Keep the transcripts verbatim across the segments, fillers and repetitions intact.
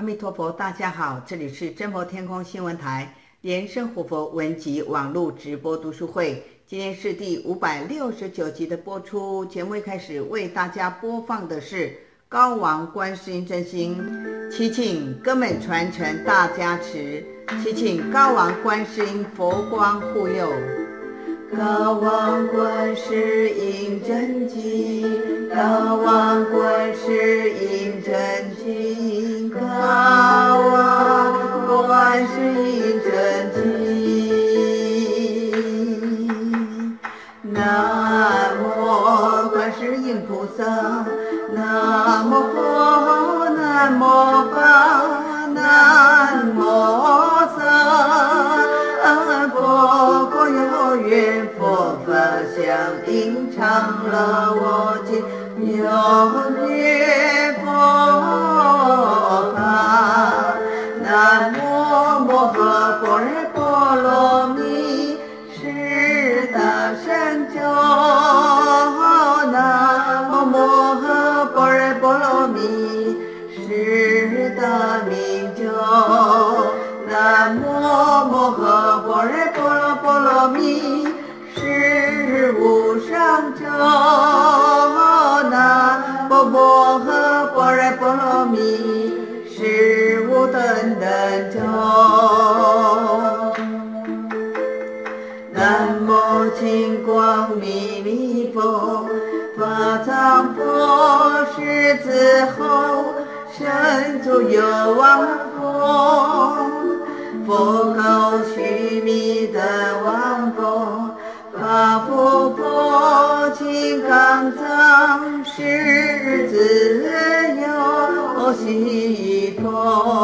阿弥陀佛，大家好，这里是真佛天空新闻台莲生活佛文集网络直播读书会，今天是第五百六十九集的播出。节目一开始为大家播放的是高王观世音真心，祈请根本传承大加持，祈请高王观世音佛光护佑。高王观世音真经，高王观世音真经，高王观世音真经。南无观世音菩萨，南无佛，南无法，南无僧。佛果有缘，佛法相应，常乐我今有缘佛法。南无摩诃般若波罗蜜是大神咒，南无摩诃般若波罗蜜是大明咒，南无摩诃般若波罗波罗蜜是无上咒，南无摩诃般若波罗蜜是无等等咒。南无金光弥勒佛，法藏佛，狮子吼，神足有王佛，佛告须弥的王佛，法布佛，金刚藏，狮子有悉佛，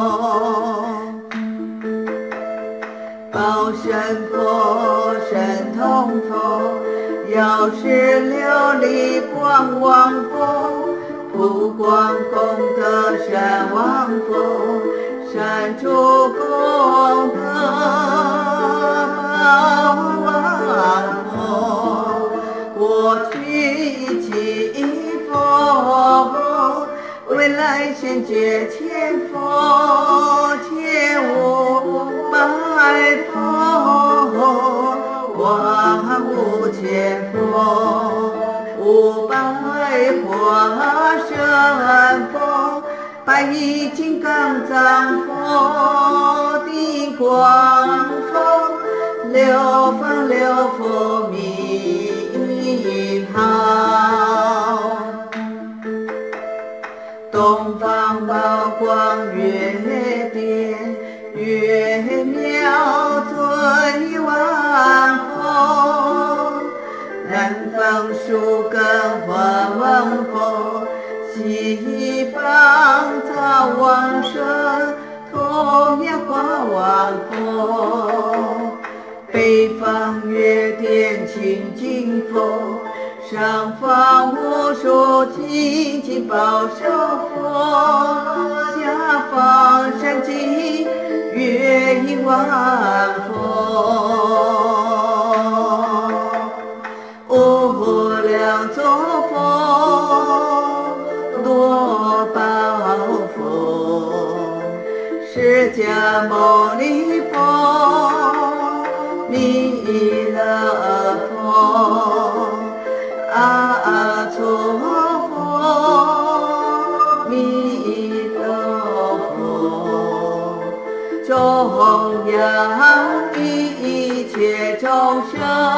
报身佛，神通佛，药师琉璃光王佛，普光功德山王佛，善主功德王佛，过去起佛，未来现觉前佛，前无百佛，万无千佛，五百华身佛，百亿金刚藏佛，地光佛，六方六佛名号，东方宝光月殿，月妙尊万佛，南方树根花王佛，西方草王神，同样花王佛，北方月殿清净佛，上方无数清净宝手佛，下方山际月影万佛，无量众佛，多宝佛，释迦牟尼佛，弥勒佛，阿弥佛，弥勒佛，中央一切众生，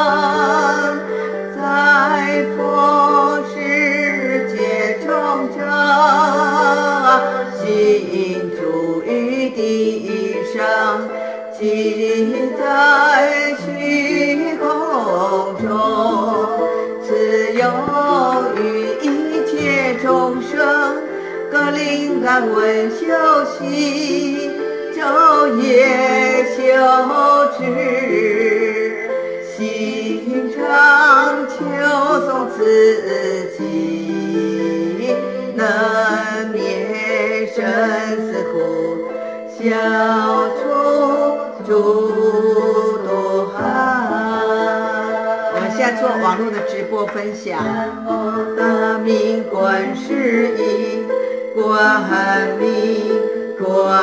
在佛世界中者，心住于地上，即在虚空中，自由于一切众生，各灵感闻修习，昼夜修持，心常求诵自己，能灭生死苦，消除诸多害。我们现在做网络的直播分享。大明观世音，观明观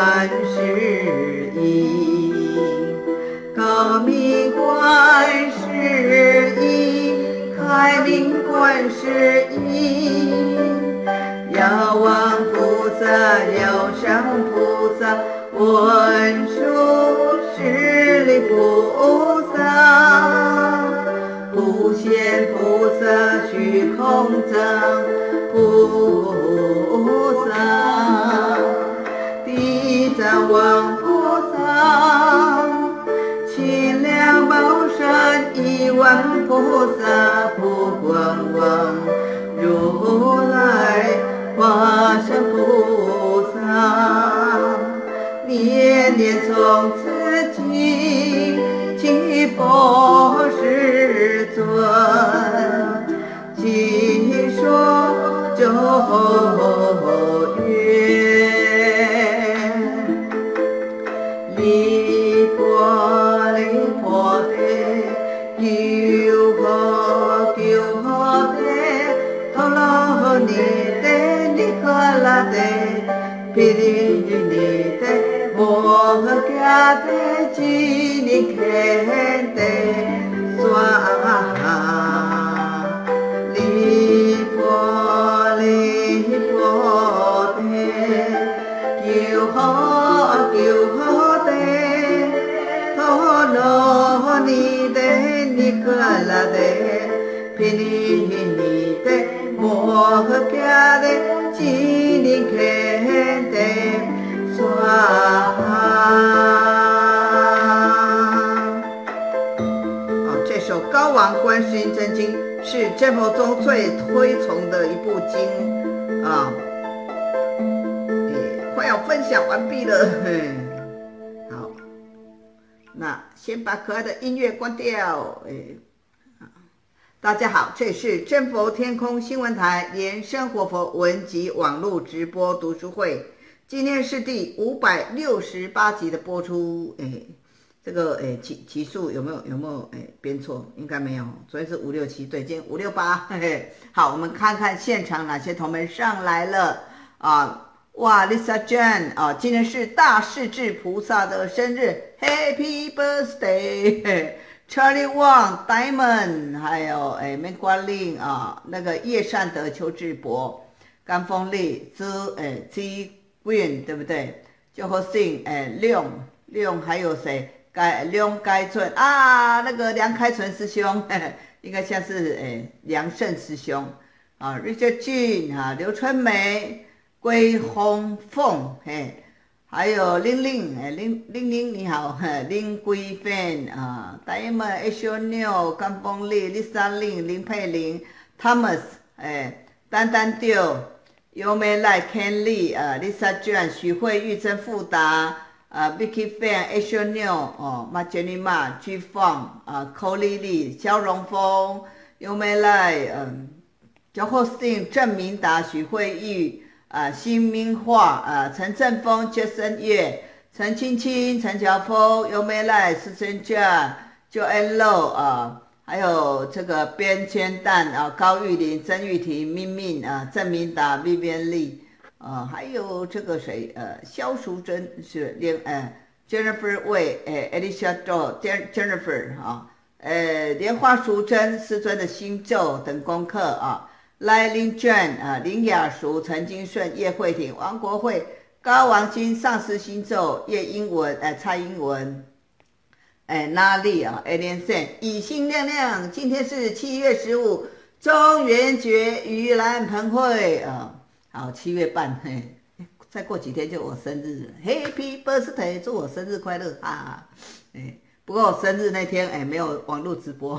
指引。遥望菩萨，遥上菩萨，文殊师利菩萨，普贤菩萨，虚空藏菩萨，地藏王菩萨，清凉宝山亿万菩萨，普光王如来化身菩萨，念念从此起，起佛世尊，即说咒曰：离婆离婆提，救呵救呵提，陀罗尼提尼可拉提，毗梨尼提，摩诃迦提，吉尼堪提，娑哈。离婆离婆提，救呵救呵提，陀罗尼提尼可拉提，毗梨尼提，摩诃迦提，吉尼堪提，娑哈。这首《高王观世音真经》是真佛宗最推崇的一部经啊，快要分享完毕了。好，那先把可爱的音乐关掉。大家好，这里是真佛天空新闻台莲生活佛文集网络直播读书会，今天是第五百六十八集的播出。诶这个诶期期数有没有有没有诶编错？应该没有，昨天是五六七，对，今天五六八。嘿嘿，好，我们看看现场哪些同门上来了啊！哇 ，Lisa Jane 啊，今天是大势至菩萨的生日 ，Happy Birthday！Charlie Wang、Diamond， 还有诶梅瓜令啊，那个叶善德、邱志博、甘风力、资诶 Z Green 对不对？就和信诶亮亮还有谁？该梁该顺啊，那个梁开纯师兄，呵呵应该像是诶梁胜师兄啊 ，Richard Jun 啊，刘春梅、归鸿凤，嘿，还有玲玲，诶玲玲玲你好，林桂芬啊 ，Diamond H O 六、甘风丽、Lisa 林、林佩玲、Thomas， 诶丹丹丢、尤美赖、Ken Lee 啊 ，Lisa Jun、许慧玉、曾富达。啊 ，Vicky Fan、H O 六哦，马 Jenny 马、G Fang 啊 ，Colly Lee、肖荣峰、尤美赖，嗯，焦厚信、郑明达、许慧玉啊，辛明化啊，陈正峰、Jason 叶、陈青青、陈乔峰、尤美赖、施真佳、Joanne Low 啊，还有这个边千蛋啊，高玉玲、曾玉婷、明明啊，郑明达、Vivian Lee。啊、呃，还有这个谁，呃，萧淑珍是连，呃 ，Jennifer Wei， 呃 ，Alicia Doe，Jennifer 啊，呃，莲花淑珍、师尊的星咒等功课啊，赖林娟啊，林雅淑、陈金顺、叶慧婷、王国慧、高王金、上师星咒、叶英文，呃，蔡英文，哎，拉力啊 ，Alien Sen， 以星亮亮，今天是七月十五，中元节盂兰盆会啊。好，七月半，嘿，再过几天就我生日了 ，Happy Birthday， 祝我生日快乐啊！哎，不过我生日那天哎没有网络直播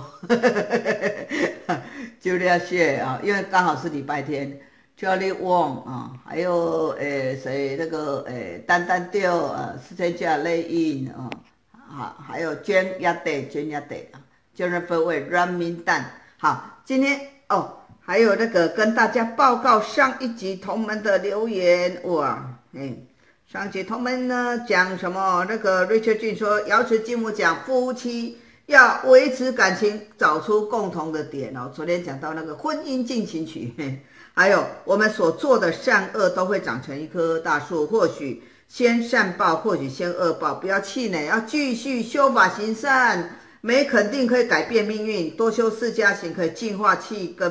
，Julia Xie 啊，因为刚好是礼拜天 ，Charlie Wang 啊，还有诶谁那个诶丹丹丢啊，施天家雷印啊，啊还有娟亚德娟亚德啊 ，Jennifer Wei 阮明蛋，好，今天哦。还有那个跟大家报告上一集同门的留言哇，嗯，上一集同门呢讲什么？那个 Richard Jun 说，瑶池金母讲夫妻要维持感情，找出共同的点哦。昨天讲到那个婚姻进行曲，还有我们所做的善恶都会长成一棵大树，或许先善报，或许先恶报，不要气馁，要继续修法行善，没肯定可以改变命运，多修四加行可以净化气根。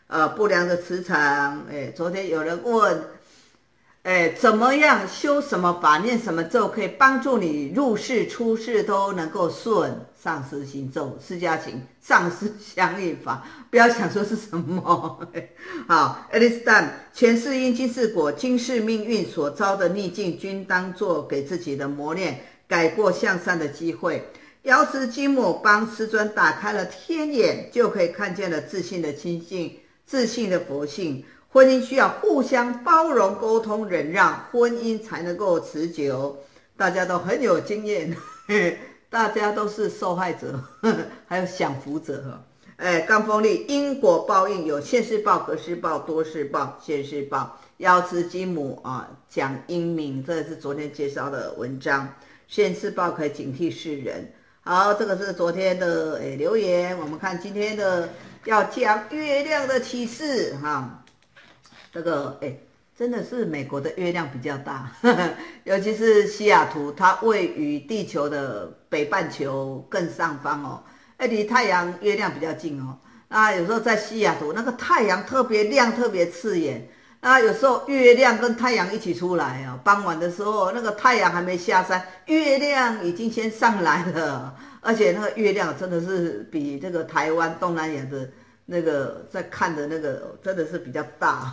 呃不良的磁场。哎，昨天有人问，哎，怎么样修什么法念什么咒可以帮助你入世出世都能够顺？上师行咒、释迦行、上师相应法，不要想说是什么。好 ，at this time， 前世因今世果，今世命运所遭的逆境，均当作给自己的磨练、改过向善的机会。瑶池金母帮师尊打开了天眼，就可以看见了自信的清净、自信的佛性。婚姻需要互相包容、沟通、忍让，婚姻才能够持久。大家都很有经验，大家都是受害者，还有享福者。哎，刚锋利因果报应有现世报、隔世报、多世报、现世报。瑶池金母啊，讲英明，这是昨天介绍的文章。现世报可以警惕世人。好，这个是昨天的诶留言。我们看今天的要讲月亮的启示哈。这个哎，真的是美国的月亮比较大，呵呵，尤其是西雅图，它位于地球的北半球更上方哦，哎，离太阳、月亮比较近哦。那有时候在西雅图，那个太阳特别亮、特别刺眼。那有时候月亮跟太阳一起出来哦，傍晚的时候，那个太阳还没下山，月亮已经先上来了，而且那个月亮真的是比这个台湾东南亚的。那个在看的那个真的是比较大，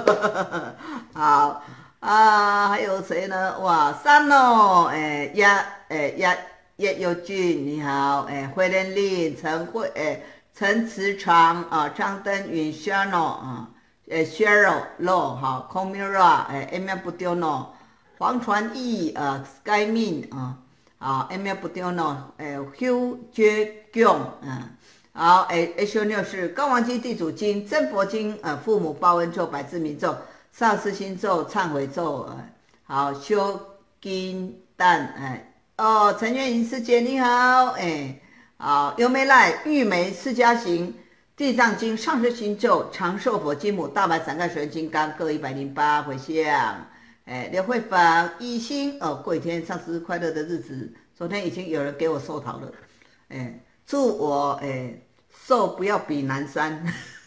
好啊，还有谁呢？哇，三哦，哎呀，哎呀，叶佑俊你好，哎，惠莲丽、陈慧，哎，陈慈长啊，张登云 ，Shano 啊，哎 ，Cheryl Low 好 ，Comira 哎 ，Emma Budiono， 黄传义啊 ，Sky Min 啊，啊 ，Emma Budiono 哎 ，Hugh Jie Gyong 啊。好，哎 ，H 六是高王经地主经真佛经，呃，父母报恩咒、百字明咒、上师心咒、忏悔咒，呃，好，修金蛋，哎，哦，陈月莹师姐你好，哎，好，优美赖玉梅释迦行、地藏经、上师心咒、长寿佛金母、大白伞盖水金刚各一百零八回向，哎，刘慧芳一心，哦，过一天上师快乐的日子，昨天已经有人给我收桃了，哎，祝我哎。瘦不要比南山，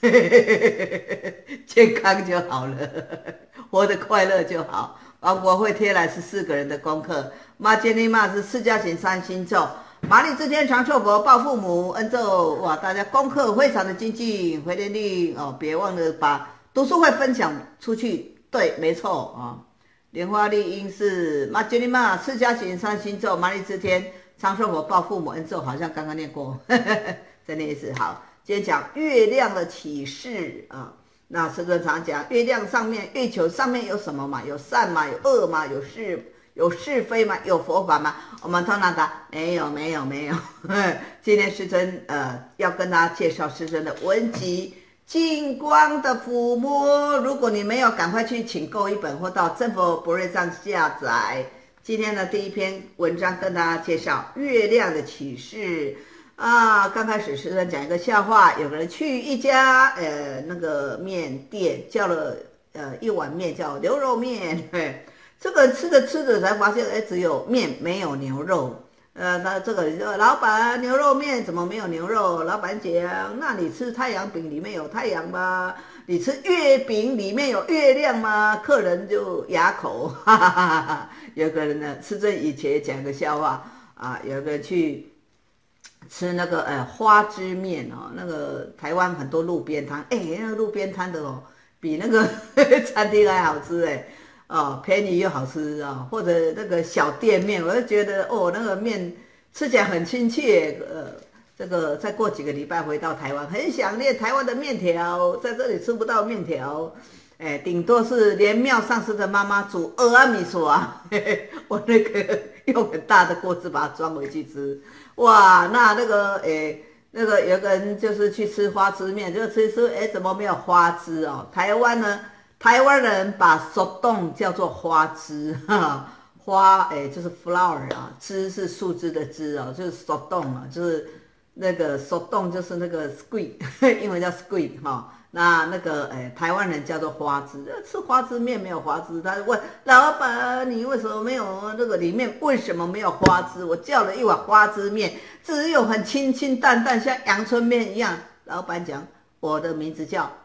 健康就好了，活得快乐就好。王国会贴来是四个人的功课，妈杰尼玛是释迦行三星咒，麻利之天长寿佛报父母恩咒。哇，大家功课非常的精进，回电力哦，别忘了把读书会分享出去。对，没错啊。莲花丽音是妈杰尼玛释迦行三星咒，麻利之天长寿佛报父母恩咒，好像刚刚念过。真的意思好，今天讲月亮的启示啊。那师尊常讲，月亮上面、月球上面有什么嘛？有善嘛？有恶嘛？有是有是非嘛？有佛法嘛？我们通常答没有，没有，没有。今天师尊呃要跟大家介绍师尊的文集《净光的抚摸》。如果你没有，赶快去请购一本，或到真佛博瑞上下载。今天的第一篇文章跟大家介绍月亮的启示。啊，刚开始师尊讲一个笑话，有个人去一家呃那个面店，叫了呃一碗面叫牛肉面，嘿，这个吃着吃着才发现，哎，只有面没有牛肉。呃，那这个说老板牛肉面怎么没有牛肉？老板讲，那你吃太阳饼里面有太阳吗？你吃月饼里面有月亮吗？客人就哑口，哈哈哈哈。有个人呢，师尊以前讲个笑话啊，有个人去。吃那个呃花枝面哦，那个台湾很多路边摊，哎，那个路边摊的哦，比那个餐厅还好吃哎，哦，便宜又好吃啊、哦，或者那个小店面，我就觉得哦，那个面吃起来很亲切，呃，这个再过几个礼拜回到台湾，很想念台湾的面条，在这里吃不到面条，哎，顶多是连庙上师的妈妈煮蚵仔米线啊，嘿嘿，我那个用很大的锅子把它装回去吃。哇，那那个诶，那个有个人就是去吃花枝面，就吃一吃，诶，怎么没有花枝哦？台湾呢，台湾人把熟冻叫做花枝，哈，花诶就是 flower 啊，枝是树枝的枝哦，就是熟冻啊，就是那个熟冻就是那个 squid， 英文叫 squid 哈、哦。那那个诶，台湾人叫做花枝，吃花枝面没有花枝，他问老板你为什么没有这个里面为什么没有花枝？我叫了一碗花枝面，只有很清清淡淡像阳春面一样。老板讲我的名字叫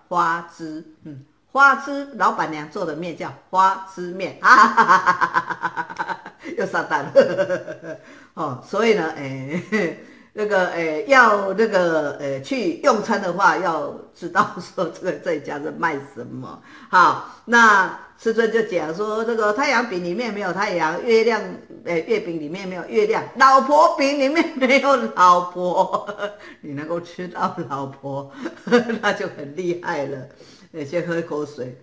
花枝，嗯，花枝老板娘做的面叫花枝面，哈哈哈哈哈，又上当了，哦，所以呢，哎。那个诶，要那个诶去用餐的话，要知道说这个这一家是卖什么。好，那师尊就讲说，这个太阳饼里面没有太阳，月亮诶月饼里面没有月亮，老婆饼里面没有老婆。你能够吃到老婆，那就很厉害了。先喝一口水。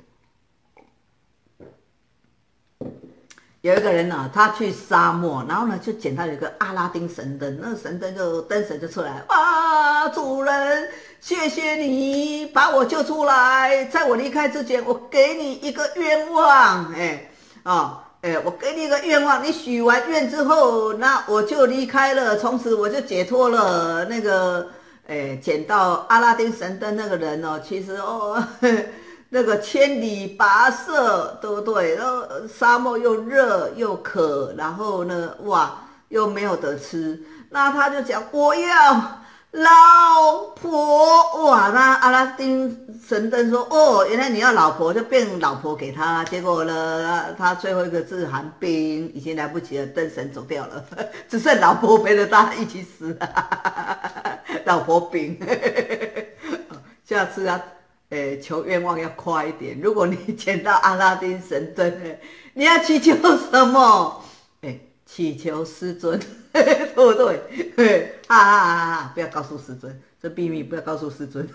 有一个人呢、啊，他去沙漠，然后呢就捡到有一个阿拉丁神灯，那个神灯就灯神就出来，哇，主人，谢谢你把我救出来，在我离开之前，我给你一个愿望，哎，哦，哎，我给你一个愿望，你许完愿之后，那我就离开了，从此我就解脱了。那个，哎，捡到阿拉丁神灯那个人哦，其实哦。呵呵那个千里跋涉，对不对？然后沙漠又热又渴，然后呢，哇，又没有得吃，那他就讲我要老婆，哇！那阿拉丁神灯说，哦，原来你要老婆，就变老婆给他。结果呢，他最后一个字寒冰，已经来不及了，灯神走掉了，只剩老婆陪着他一起死了，老婆饼。下次啊。诶，求愿望要快一点。如果你捡到阿拉丁神灯，你要祈求什么？诶，祈求师尊，对不对？哈哈哈哈！不要告诉师尊，这秘密不要告诉师尊。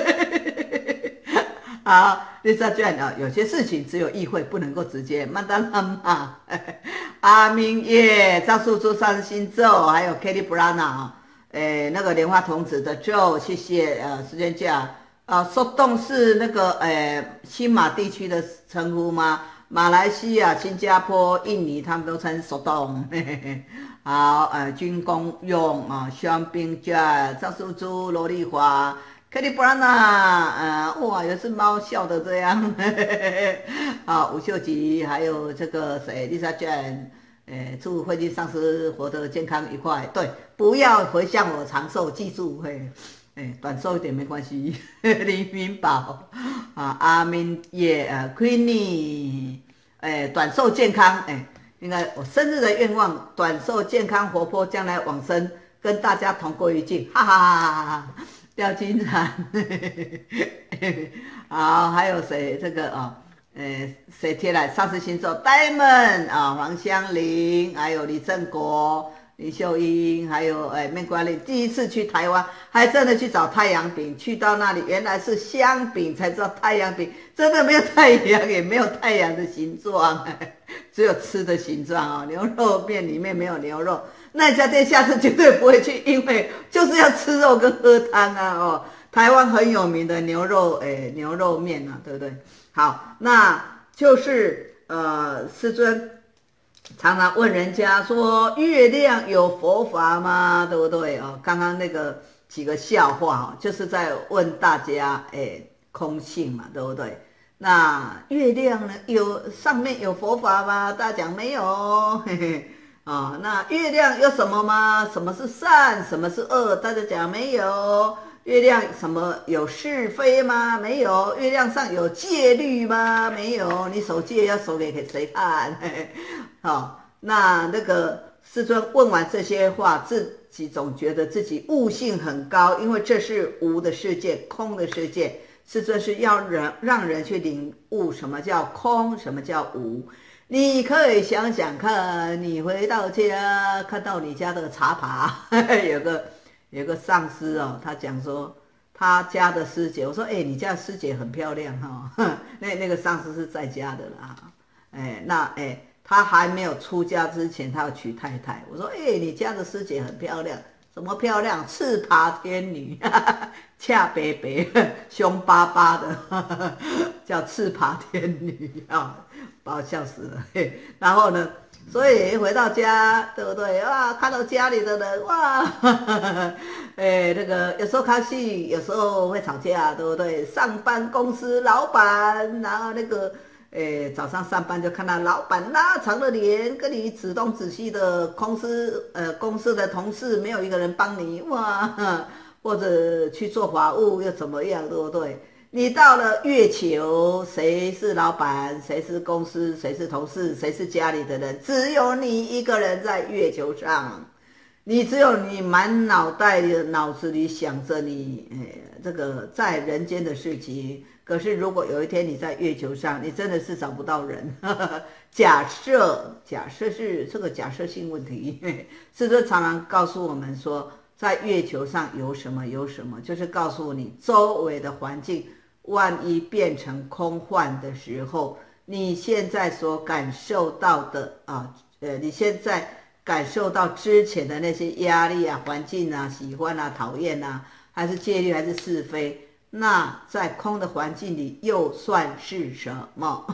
好，第三卷啊，有些事情只有意会，不能够直接。曼达拉玛、阿明耶、张素珠上星咒，还有 Kelly Brana， 诶，那个莲花童子的咒，谢谢呃，时间价。啊，索洞是那个呃新马地区的称呼吗？马来西亚、新加坡、印尼他们都称索洞。好，呃，军工用啊，香槟卷、赵素珠、罗丽华、克利布拉娜，呃，哇，也是猫笑的这样。啊，吴秀吉，还有这个谁，丽莎卷。诶，祝慧金上师活得健康愉快。对，不要回向我长寿，记住嘿。哎，短寿一点没关系。黎明宝啊，阿明耶啊 ，Queenie， 哎，短寿健康，哎，应该我生日的愿望，短寿健康活泼，将来往生，跟大家同归于尽，哈哈哈哈哈！廖金蝉，好，还有谁？这个啊，呃，谁贴来？上次星座 Diamond 啊，黄香玲，还有李正国。李秀英，还有哎，面瓜令第一次去台湾，还真的去找太阳饼，去到那里原来是香饼，才知道太阳饼真的没有太阳，也没有太阳的形状，只有吃的形状哦。牛肉面里面没有牛肉，那家店下次绝对不会去，因为就是要吃肉跟喝汤啊哦。台湾很有名的牛肉哎牛肉面啊，对不对？好，那就是呃师尊。常常问人家说月亮有佛法吗？对不对哦？刚刚那个几个笑话哦，就是在问大家，哎，空性嘛，对不对？那月亮呢，有上面有佛法吗？大家讲没有，嘿嘿啊、哦。那月亮有什么吗？什么是善？什么是恶？大家讲没有。月亮什么有是非吗？没有。月亮上有戒律吗？没有。你守戒要守给谁看？嘿嘿好、哦，那那个师尊问完这些话，自己总觉得自己悟性很高，因为这是无的世界，空的世界。师尊是要人让人去领悟什么叫空，什么叫无。你可以想想看，你回到家看到你家的茶盘，有个有个上司哦，他讲说他家的师姐，我说哎，你家的师姐很漂亮哈、哦，那那个上司是在家的啦，哎，那哎。他还没有出家之前，他要娶太太。我说：“哎、欸，你家的师姐很漂亮，什么漂亮？赤爬天女，恰白白，凶巴巴的，呵呵叫赤爬天女啊，把我笑死了。嘿然后呢，所以回到家，对不对？哇，看到家里的人，哇，哎，那个有时候开戏，有时候会吵架，对不对？上班公司老板，然后那个。”诶，早上上班就看到老板拉长了脸，跟你指东指西的，公司呃公司的同事没有一个人帮你哇，或者去做法务又怎么样，对不对？ 你到了月球，谁是老板，谁是公司，谁是同事，谁是家里的人，只有你一个人在月球上，你只有你满脑袋的脑子里想着你、哎、这个在人间的事情。可是如果有一天你在月球上，你真的是找不到人。假设假设是这个假设性问题，是不是常常告诉我们说，在月球上有什么有什么，就是告诉你周围的环境万一变成空幻的时候，你现在所感受到的啊，呃，你现在感受到之前的那些压力啊、环境啊、喜欢啊、讨厌啊，还是戒律，还是是非，那在空的环境里又算是什么？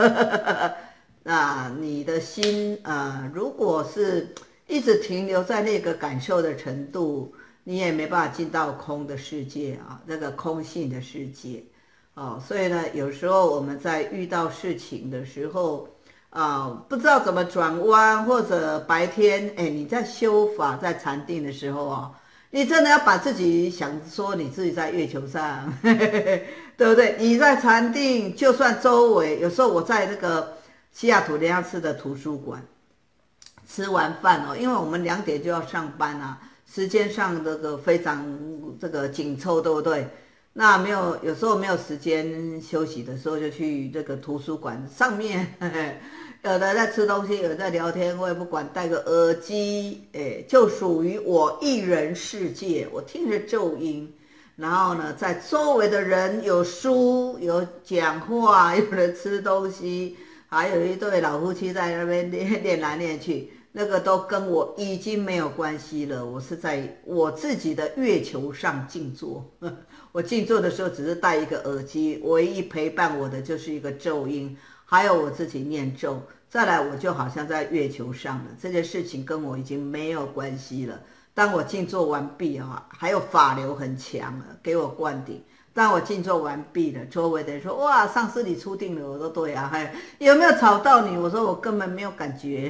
那你的心呃，如果是一直停留在那个感受的程度，你也没办法进到空的世界啊，那个空性的世界。哦，所以呢，有时候我们在遇到事情的时候，啊、呃，不知道怎么转弯，或者白天，哎，你在修法、在禅定的时候啊，你真的要把自己想说你自己在月球上，嘿嘿嘿，对不对？你在禅定，就算周围，有时候我在那个西雅图联亚市的图书馆吃完饭哦，因为我们两点就要上班啊，时间上这个非常这个紧凑，对不对？那没有，有时候没有时间休息的时候，就去这个图书馆上面，呵呵，有的在吃东西，有的在聊天，我也不管，戴个耳机，哎，就属于我一人世界，我听着咒音，然后呢，在周围的人有书，有讲话，有人吃东西，还有一对老夫妻在那边练练来练去，那个都跟我已经没有关系了，我是在我自己的月球上静坐。我静坐的时候只是戴一个耳机，唯一陪伴我的就是一个咒音，还有我自己念咒。再来，我就好像在月球上了，这件事情跟我已经没有关系了。当我静坐完毕啊，还有法流很强了，给我灌顶。当我静坐完毕了，周围的人说：“哇，上师你出定了。”我说：“对啊，嘿，有没有吵到你？”我说：“我根本没有感觉。”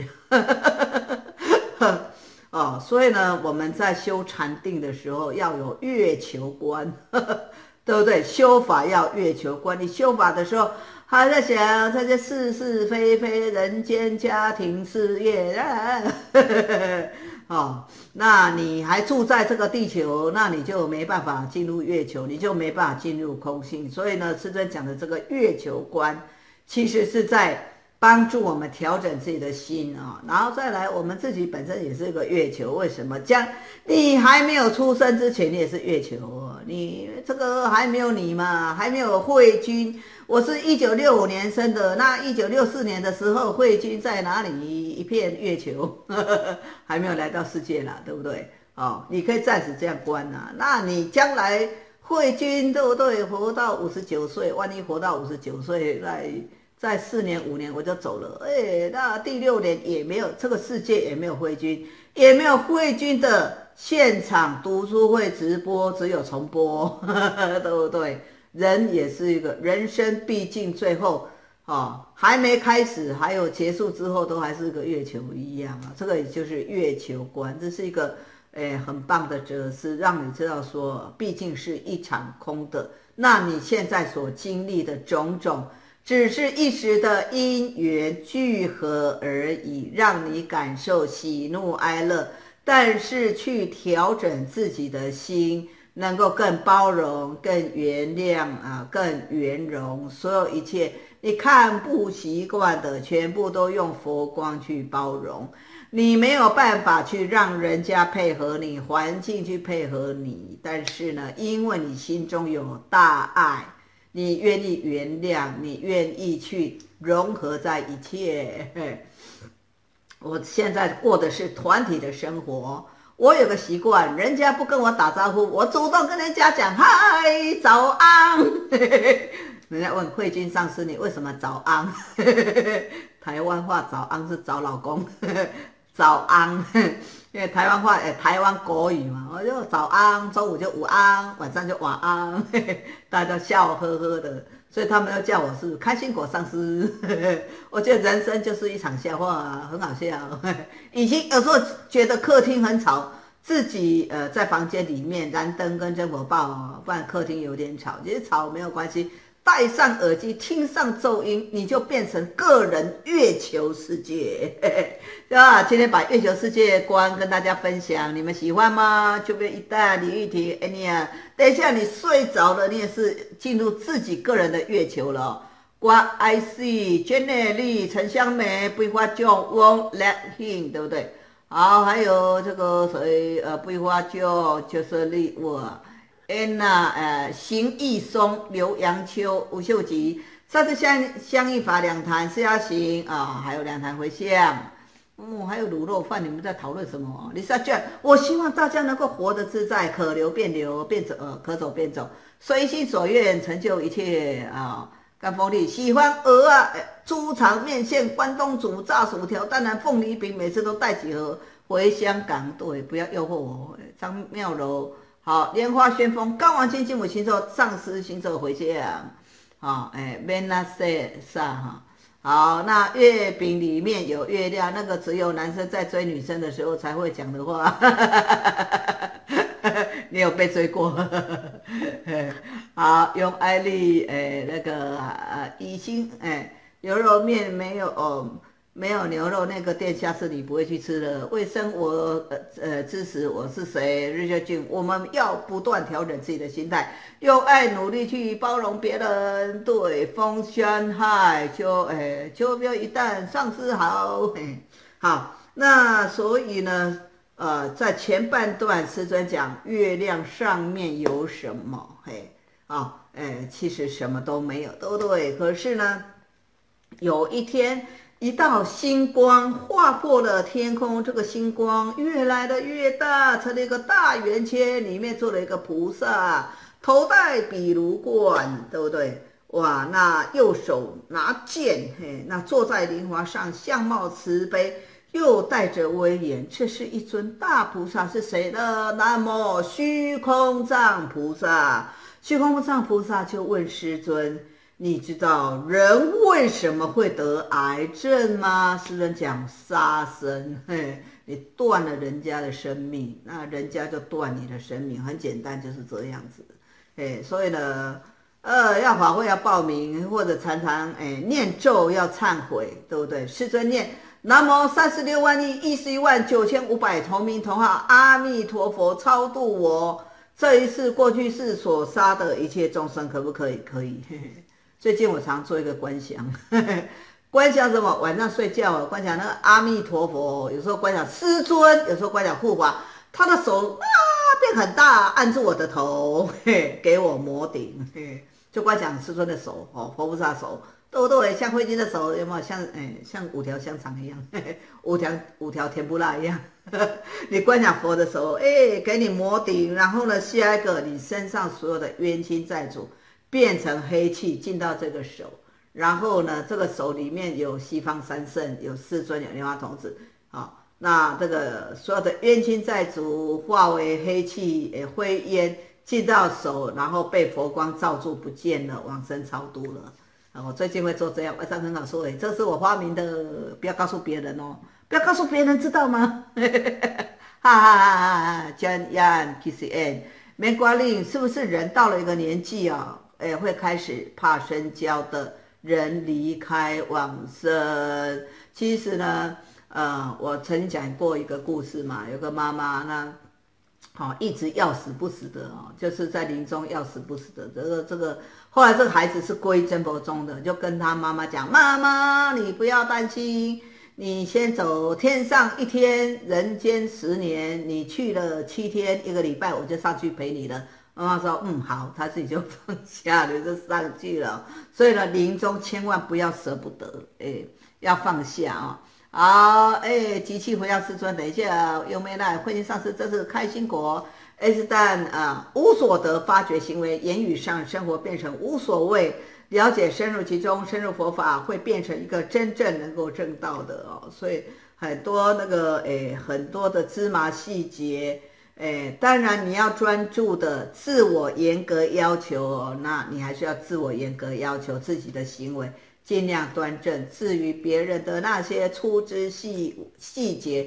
哦，所以呢，我们在修禅定的时候要有月球观，呵呵，对不对？修法要月球观。你修法的时候还在想这些是是非非、人间、家庭、事业，啊呵呵，哦，那你还住在这个地球，那你就没办法进入月球，你就没办法进入空性。所以呢，师尊讲的这个月球观，其实是在帮助我们调整自己的心啊、哦，然后再来，我们自己本身也是一个月球。为什么？将你还没有出生之前，你也是月球哦。你这个还没有你嘛，还没有慧君。我是一九六五年生的，那一九六四年的时候，慧君在哪里？一片月球，呵呵，还没有来到世界啦，对不对？哦，你可以暂时这样观啊。那你将来慧君对不对？活到五十九岁，万一活到五十九岁，在在四年五年我就走了，哎，那第六年也没有，这个世界也没有慧君，也没有慧君的现场读书会直播，只有重播，呵呵，对不对？人也是一个人生，毕竟最后哦还没开始，还有结束之后都还是个月球一样啊，这个也就是月球观，这是一个诶很棒的哲思，让你知道说，毕竟是一场空的，那你现在所经历的种种，只是一时的因缘聚合而已，让你感受喜怒哀乐，但是去调整自己的心，能够更包容、更原谅啊，更圆融，所有一切你看不习惯的，全部都用佛光去包容。你没有办法去让人家配合你，环境去配合你，但是呢，因为你心中有大爱，你愿意原谅，你愿意去融合在一切。我现在过的是团体的生活，我有个习惯，人家不跟我打招呼，我主动跟人家讲嗨早安。人家问慧君上师你为什么早安？台湾话早安是找老公，早安，因为台湾话诶台湾国语嘛，我就早安，中午就午安，晚上就晚安，大家笑呵呵的，所以他们都叫我是开心果上师。我觉得人生就是一场笑话啊，很好笑。以前有时候觉得客厅很吵， 自己呃在房间里面燃灯跟真火爆哦，不然客厅有点吵，其实吵没有关系，戴上耳机听上奏音，你就变成个人月球世界，嘿嘿，对吧？今天把月球世界观跟大家分享，你们喜欢吗？就被一代李玉婷 Anya， 等一下你睡着了，你也是进入自己个人的月球了哦。瓜 I C、Jenny Lee、陈香梅、不花 John Won't Let Him， 对不对？好，还有这个谁呃，不花就就是丽我 Anna 呃，邢义松、刘阳秋、吴秀吉，上次相相应法两坛是要行啊，还有两坛回向。嗯，还有卤肉饭，你们在讨论什么？李莎娟，我希望大家能够活得自在，可留便留，便走呃，可走便走，随心所愿，成就一切啊！干风力喜欢鹅啊，猪肠面线、关东煮、炸薯条，当然凤梨饼，每次都带几盒回香港。对，不要诱惑我。张妙柔，好，莲花旋风，刚王金金母星座，上司星座回向。好，哎 v e n a s 哈。好，那月饼里面有月亮，那个只有男生在追女生的时候才会讲的话。你有被追过？好，用艾丽，诶，那个呃，以心，诶，牛肉面没有哦，没有牛肉那个店，下次你不会去吃了。卫生我呃呃支持，我是谁？日月俊，我们要不断调整自己的心态，用爱努力去包容别人。对，风宣害就诶，就标一旦上司好，嘿，好，那所以呢？呃，在前半段师尊讲月亮上面有什么？嘿，啊，哎，其实什么都没有，对不对？可是呢，有一天一道星光划破了天空，这个星光越来的越大，成了一个大圆圈，里面坐了一个菩萨，头戴比卢冠，对不对？哇，那右手拿剑，嘿，那坐在灵华上，相貌慈悲。又带着威严，这是一尊大菩萨，是谁呢？南无虚空藏菩萨。虚空藏菩萨就问师尊：你知道人为什么会得癌症吗？师尊讲杀生，嘿，你断了人家的生命，那人家就断你的生命，很简单，就是这样子。哎，所以呢，呃，要法会要报名，或者常常哎念咒要忏悔，对不对？师尊念。南无三十六万亿一十一万九千五百同名同号阿弥陀佛，超度我这一世过去世所杀的一切众生，可不可以？可以。嘿嘿，最近我常做一个观想，嘿嘿，观想什么？晚上睡觉观想那个阿弥陀佛，有时候观想师尊，有时候观想护法，他的手啊变很大，按住我的头，嘿，给我摩顶，嘿，就观想师尊的手哦，佛菩萨手。对对，像慧晶的手有没有像哎像五条香肠一样，嘿嘿，五条五条甜不辣一样？呵呵，你观想佛的手，哎，给你摩顶，然后呢，下一个你身上所有的冤亲债主变成黑气进到这个手，然后呢，这个手里面有西方三圣，有世尊，有莲花童子，好，那这个所有的冤亲债主化为黑气，哎，灰烟进到手，然后被佛光罩住不见了，往生超度了。我最近会做这样，外商很好说，哎，这是我发明的，不要告诉别人哦，不要告诉别人，知道吗？哈哈哈哈 John Yan K C N 没关令，是不是人到了一个年纪啊，哎，会开始怕深交的人离开往生？其实呢，呃，我曾经讲过一个故事嘛，有个妈妈那。好、哦，一直要死不死的哦，就是在临终要死不死的。这个这个，后来这个孩子是归真佛宗的，就跟他妈妈讲：“妈妈，你不要担心，你先走，天上一天，人间十年。你去了七天，一个礼拜，我就上去陪你了。”妈妈说：“嗯，好。”他自己就放下了，就上去了。所以呢，临终千万不要舍不得，哎，要放下啊、哦。好，哎，机器回到师尊，等一下，优美奈慧心上师，这是开心果。S 蛋啊，无所得，发觉行为，言语上生活变成无所谓，了解深入其中，深入佛法，会变成一个真正能够证道的哦。所以很多那个，哎，很多的芝麻细节，哎，当然你要专注的自我严格要求哦，那你还是要自我严格要求自己的行为。尽量端正，至于别人的那些粗枝细细节，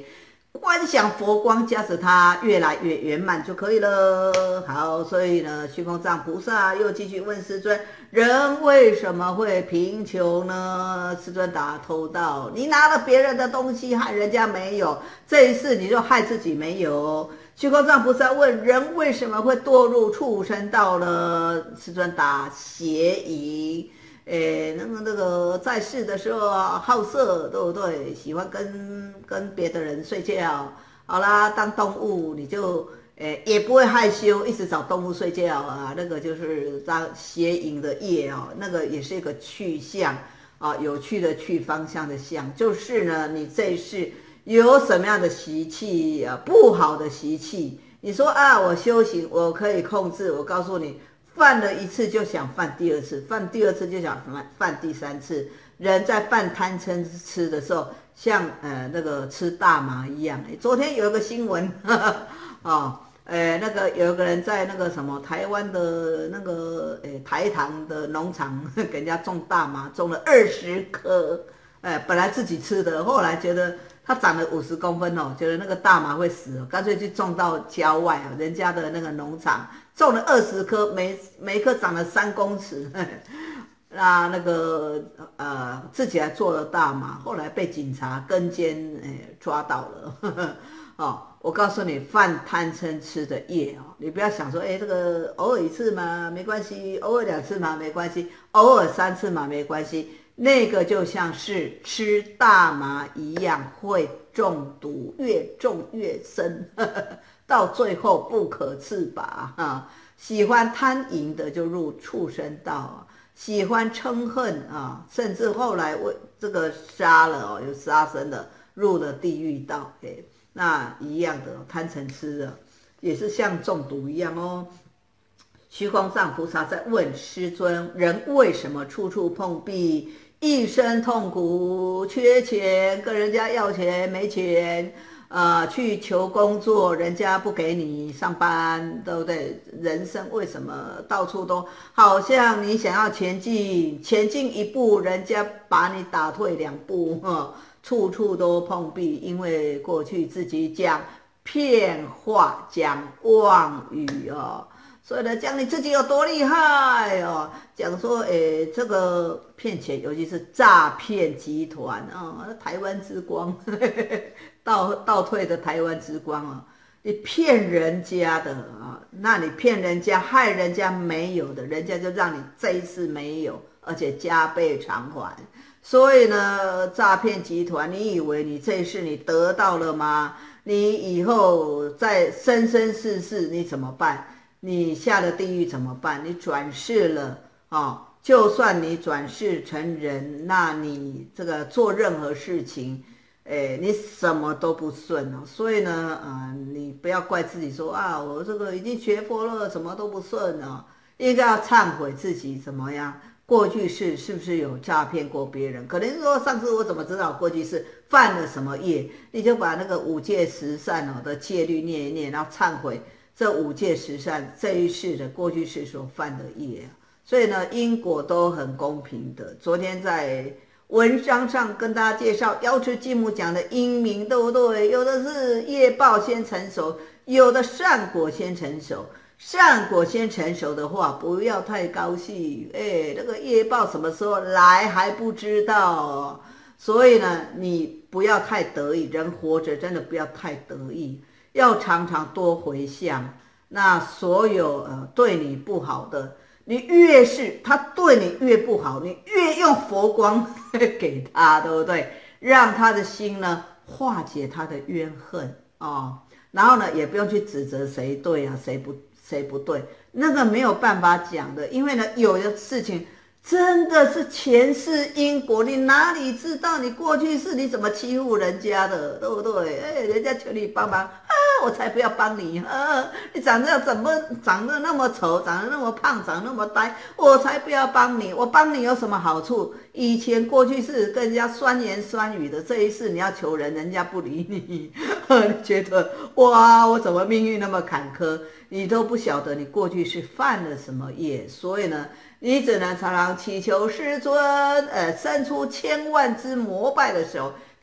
观想佛光加持它越来越圆满就可以了。好，所以呢，虚空藏菩萨又继续问师尊：人为什么会贫穷呢？师尊答：偷盗，你拿了别人的东西，害人家没有，这一世你就害自己没有。虚空藏菩萨问：人为什么会堕入畜生道呢？师尊答：邪淫。诶，那个那个在世的时候好色，对不对？喜欢跟跟别的人睡觉。好啦，当动物你就诶也不会害羞，一直找动物睡觉啊。那个就是当邪淫的业哦，那个也是一个去向啊，有趣的去方向的向。就是呢，你这一世有什么样的习气啊，不好的习气，你说啊，我修行我可以控制，我告诉你。犯了一次就想犯第二次，犯第二次就想犯犯第三次。人在犯贪嗔痴的时候，像呃那个吃大麻一样。昨天有一个新闻，呵呵哦，呃那个有一个人在那个什么台湾的那个呃台糖的农场给人家种大麻，种了二十颗，呃本来自己吃的，后来觉得它长了五十公分哦，觉得那个大麻会死哦，干脆去种到郊外哦，人家的那个农场。种了二十棵，每每一棵长了三公尺，那那个呃自己还做了大麻，后来被警察跟监诶抓到了。呵呵哦，我告诉你，犯贪嗔痴的业哦，你不要想说，哎，这个偶尔一次嘛没关系，偶尔两次嘛没关系，偶尔三次嘛没关系，那个就像是吃大麻一样，会中毒，越中越深。呵呵到最后不可自拔啊！喜欢贪淫的就入畜生道啊，喜欢嗔恨啊，甚至后来为这个杀了哦，有杀生的入了地狱道，哎，那一样的贪嗔痴的，也是像中毒一样哦。虚空藏菩萨在问师尊：人为什么处处碰壁，一生痛苦，缺钱，跟人家要钱没钱？呃，去求工作，人家不给你上班，对不对？人生为什么到处都好像你想要前进，前进一步，人家把你打退两步，呵，处处都碰壁，因为过去自己讲骗话，讲妄语哦。所以呢，讲你自己有多厉害哦，讲说，诶，这个骗钱，尤其是诈骗集团啊、哦，台湾之光，呵呵倒倒退的台湾之光啊、哦，你骗人家的啊，那你骗人家，害人家没有的，人家就让你这一次没有，而且加倍偿还。所以呢，诈骗集团，你以为你这一世你得到了吗？你以后在生生世世你怎么办？你下了地狱怎么办？你转世了啊、哦，就算你转世成人，那你这个做任何事情，哎，你什么都不顺哦。所以呢，呃，你不要怪自己说啊，我这个已经学佛了，什么都不顺哦。应该要忏悔自己怎么样？过去世是不是有诈骗过别人？可能说上次我怎么知道过去世犯了什么业？你就把那个五戒十善哦的戒律念一念，然后忏悔。这五戒十善这一世的过去世所犯的业、啊、所以呢因果都很公平的。昨天在文章上跟大家介绍瑶池金母讲的因明，对不对？有的是业报先成熟，有的善果先成熟。善果先成熟的话，不要太高兴，哎，那个业报什么时候来还不知道、哦、所以呢你不要太得意，人活着真的不要太得意，要常常多回向。那所有呃对你不好的，你越是他对你越不好，你越用佛光给他，对不对？让他的心呢化解他的冤恨哦。然后呢也不用去指责谁对啊谁不谁不对，那个没有办法讲的。因为呢有的事情真的是前世因果，你哪里知道你过去是你怎么欺负人家的，对不对？哎，人家求你帮忙啊，我才不要帮你啊！你长得怎么长得那么丑，长得那么胖，长得那么呆，我才不要帮你。我帮你有什么好处？以前过去是跟人家酸言酸语的，这一世你要求人，人家不理你，你觉得哇，我怎么命运那么坎坷？你都不晓得你过去是犯了什么业，所以呢你只能常常祈求师尊呃伸出千万只膜拜的手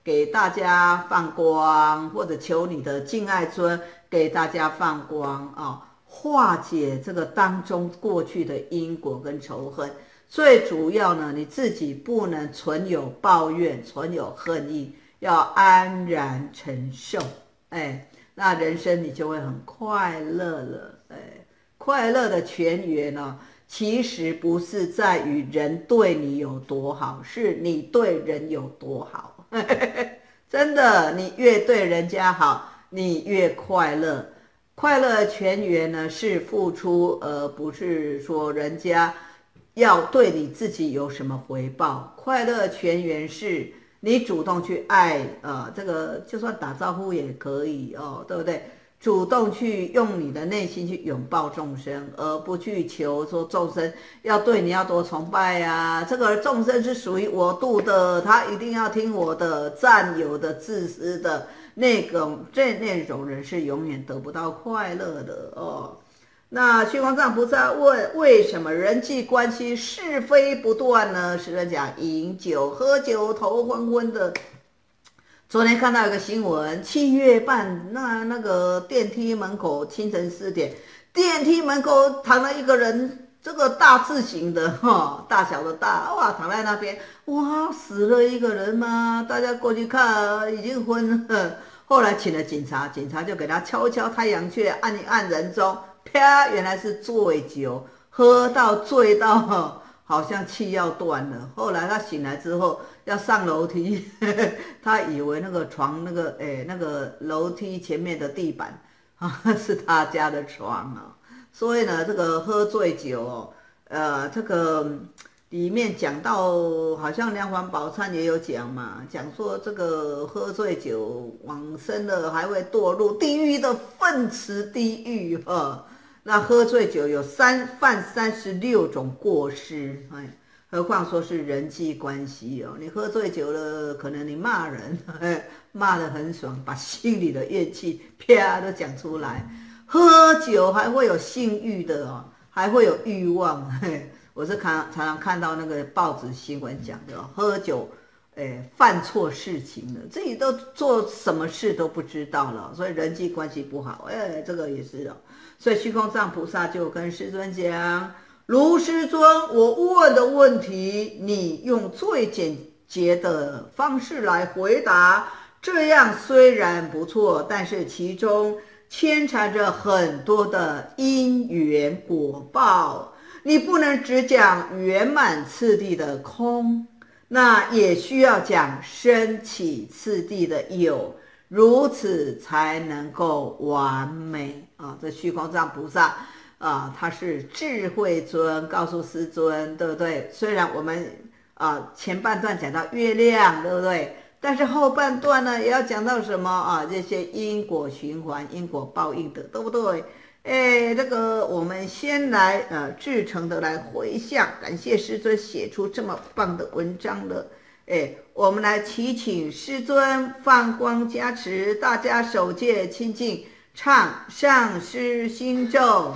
给大家放光，或者求你的敬爱尊给大家放光啊，化解这个当中过去的因果跟仇恨。最主要呢，你自己不能存有抱怨，存有恨意，要安然承受，哎，那人生你就会很快乐了。哎，快乐的泉源呢，其实不是在于人对你有多好，是你对人有多好。真的，你越对人家好，你越快乐。快乐的泉源呢，是付出，而不是说人家要对你自己有什么回报。快乐泉源是你主动去爱，呃，这个就算打招呼也可以哦，对不对？主动去用你的内心去拥抱众生，而不去求说众生要对你要多崇拜啊，这个众生是属于我度的，他一定要听我的，占有的、自私的那个这那种人是永远得不到快乐的哦。那虚空藏菩萨问：为什么人际关系是非不断呢？是人讲饮酒、喝酒，头昏昏的。昨天看到一个新闻，七月半，那那个电梯门口清晨四点，电梯门口躺了一个人，这个大字型的哈，大小的大，哇，躺在那边，哇，死了一个人吗？大家过去看，已经昏了。后来请了警察，警察就给他敲敲太阳穴，按一按人中，啪，原来是醉酒，喝到醉到好像气要断了。后来他醒来之后要上楼梯，呵呵，他以为那个床那个诶那个楼梯前面的地板啊是他家的床啊。所以呢，这个喝醉酒哦，呃，这个里面讲到，好像梁皇宝忏也有讲嘛，讲说这个喝醉酒往生了，还会堕入地狱的粪池地狱哈。那喝醉酒有三犯三十六种过失，哎，何况说是人际关系哦。你喝醉酒了，可能你骂人，哎，骂得很爽，把心里的怨气啪都讲出来。喝酒还会有性欲的哦，还会有欲望。嘿，我是看常常看到那个报纸新闻讲的，哦，喝酒，哎，犯错事情了，自己都做什么事都不知道了，所以人际关系不好，哎，这个也是哦。所以虚空藏菩萨就跟师尊讲：卢师尊，我问的问题，你用最简洁的方式来回答，这样虽然不错，但是其中牵缠着很多的因缘果报，你不能只讲圆满次第的空，那也需要讲升起次第的有，如此才能够完美啊！这虚空藏菩萨啊，他是智慧尊，告诉师尊，对不对？虽然我们啊前半段讲到月亮，对不对？但是后半段呢，也要讲到什么啊？这些因果循环、因果报应的，对不对？哎，这个我们先来呃至诚的来回向，感谢师尊写出这么棒的文章了。哎，我们来祈请师尊放光加持，大家守戒清净，唱上师心咒。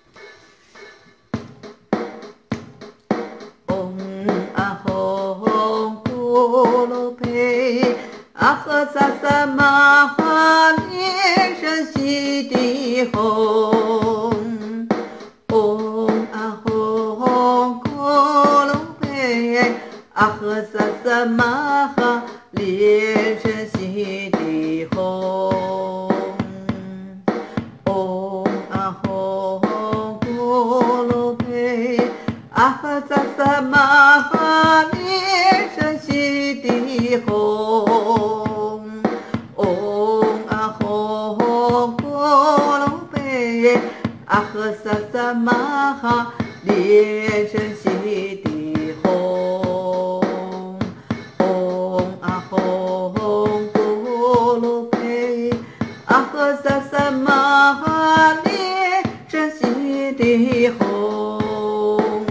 阿呵萨萨玛哈连声悉地吽，唵阿吽咕噜贝，阿呵萨萨玛哈连声悉地吽，唵阿吽咕噜贝，阿呵萨萨玛哈连声悉地吽。阿呵萨萨玛哈连声悉地吽，唵阿吽咕噜贝，阿呵萨萨玛哈连声悉地吽，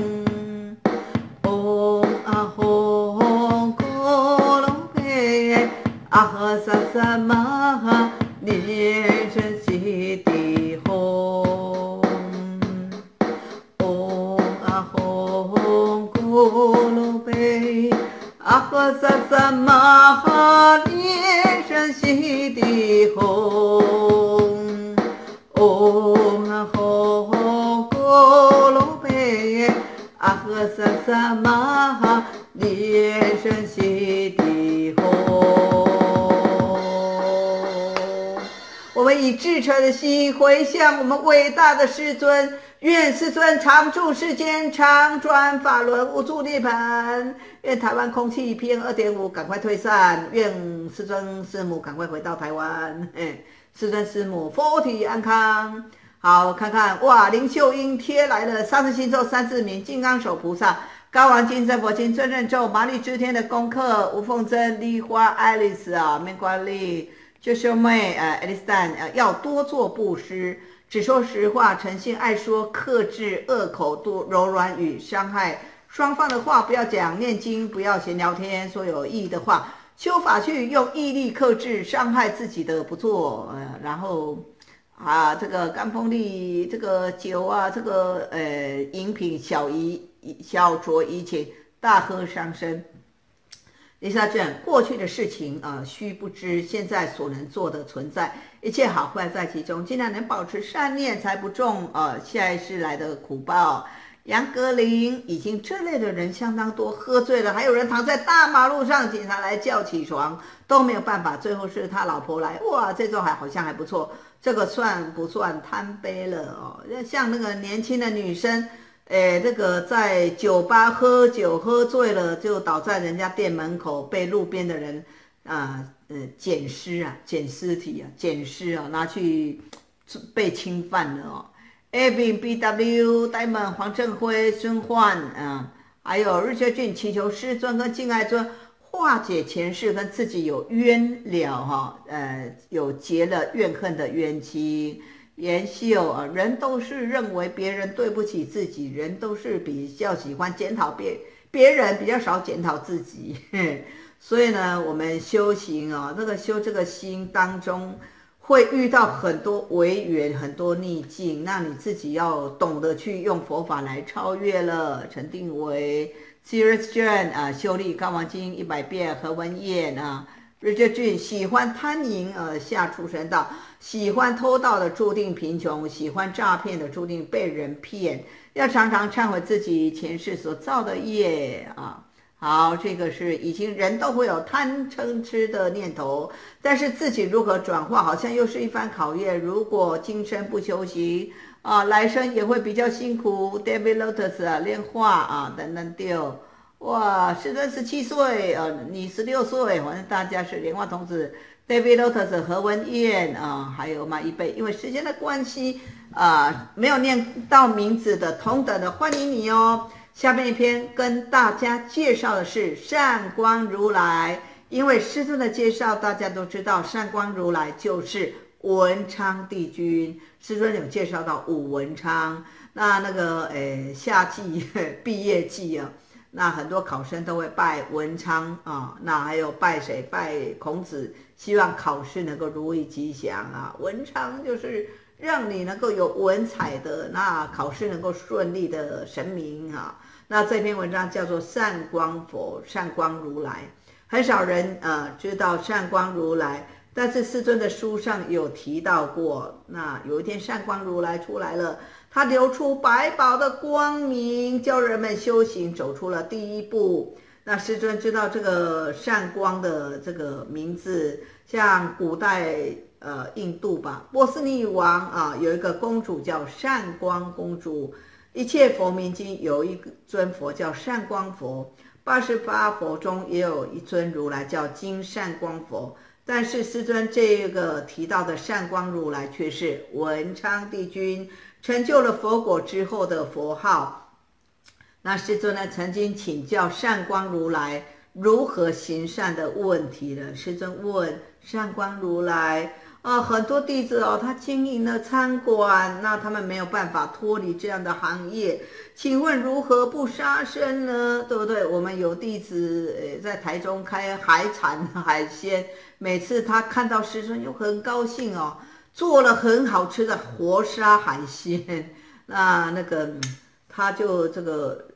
唵阿吽咕噜贝，阿呵萨萨玛哈连声悉地吽。咕噜贝， 阿呵萨萨玛哈莲神西地吽，唵啊吼咕噜贝，阿呵萨萨玛哈莲神西地吽。我们以至诚的心回向我们伟大的师尊，愿师尊常住世间，常转法轮，无住涅槃。愿台湾空气 P M 二点五 赶快退散，愿师尊师母赶快回到台湾，师尊师母佛体安康。好，看看哇，林秀英贴来了上次星咒三字名、金刚手菩萨、高王金真佛经、尊认咒、麻利之天的功课、吴凤珍、梨花、爱丽丝啊、面瓜丽、就兄妹呃，爱丽丝丹呃，要多做布施，只说实话，诚信爱说，克制恶口，度柔软语，伤害双方的话不要讲，念经不要闲聊天，说有意义的话，修法去用毅力克制，伤害自己的不做，呃，然后啊，这个干风力，这个酒啊，这个呃饮品小怡小酌怡情，大喝伤身。丽莎卷，过去的事情啊、呃，须不知；现在所能做的存在，一切好坏在其中。尽量能保持善念，才不中呃下一世来的苦报。杨格林，已经这类的人相当多，喝醉了，还有人躺在大马路上，警察来叫起床都没有办法，最后是他老婆来，哇，这种还好像还不错，这个算不算贪杯了哦？像那个年轻的女生。诶，这个在酒吧喝酒喝醉了，就倒在人家店门口，被路边的人啊呃捡尸啊捡尸体啊捡尸啊拿去被侵犯了哦。Evan B W Diamond 黄正辉孙焕啊，还有日学俊祈求师尊跟敬爱尊化解前世跟自己有冤了哈、哦，呃有结了怨恨的冤亲。妍秀啊，人都是认为别人对不起自己，人都是比较喜欢检讨别别人，比较少检讨自己。所以呢，我们修行啊，这个修这个心当中，会遇到很多违缘，很多逆境，那你自己要懂得去用佛法来超越了。陈定为 Serious Jane 啊，修历高王经一百遍，何文燕啊。日觉俊喜欢贪淫而下畜生道，喜欢偷盗的注定贫穷，喜欢诈骗的注定被人骗，要常常忏悔自己前世所造的业啊。好，这个是已经人都会有贪嗔痴的念头，但是自己如何转化，好像又是一番考验。如果今生不修行啊，来生也会比较辛苦。David Lotus 啊，炼化啊，等等丢。哇，师尊十七岁，呃，你十六岁，反正大家是莲花童子 ，David Lotus、何文燕啊，还有马一贝，因为时间的关系啊、呃，没有念到名字的同等的欢迎你哦。下面一篇跟大家介绍的是善光如来，因为师尊的介绍，大家都知道善光如来就是文昌帝君，师尊有介绍到武文昌，那那个诶夏季毕业季啊。那很多考生都会拜文昌啊，那还有拜谁？拜孔子，希望考试能够如意吉祥啊。文昌就是让你能够有文采的，那考试能够顺利的神明啊。那这篇文章叫做善光佛，善光如来，很少人呃知道善光如来，但是师尊的书上有提到过。那有一天善光如来出来了。他流出百宝的光明，教人们修行，走出了第一步。那师尊知道这个善光的这个名字，像古代呃印度吧，波斯匿王啊，有一个公主叫善光公主。一切佛名经有一尊佛叫善光佛，八十八佛中也有一尊如来叫金善光佛。但是师尊这个提到的善光如来却是文昌帝君。成就了佛果之后的佛号。那师尊呢曾经请教善光如来如何行善的问题了。师尊问善光如来啊，很多弟子哦，他经营了餐馆，那他们没有办法脱离这样的行业，请问如何不杀生呢？对不对？我们有弟子在台中开海产海鲜，每次他看到师尊又很高兴哦。做了很好吃的活杀海鲜，那那个他就这个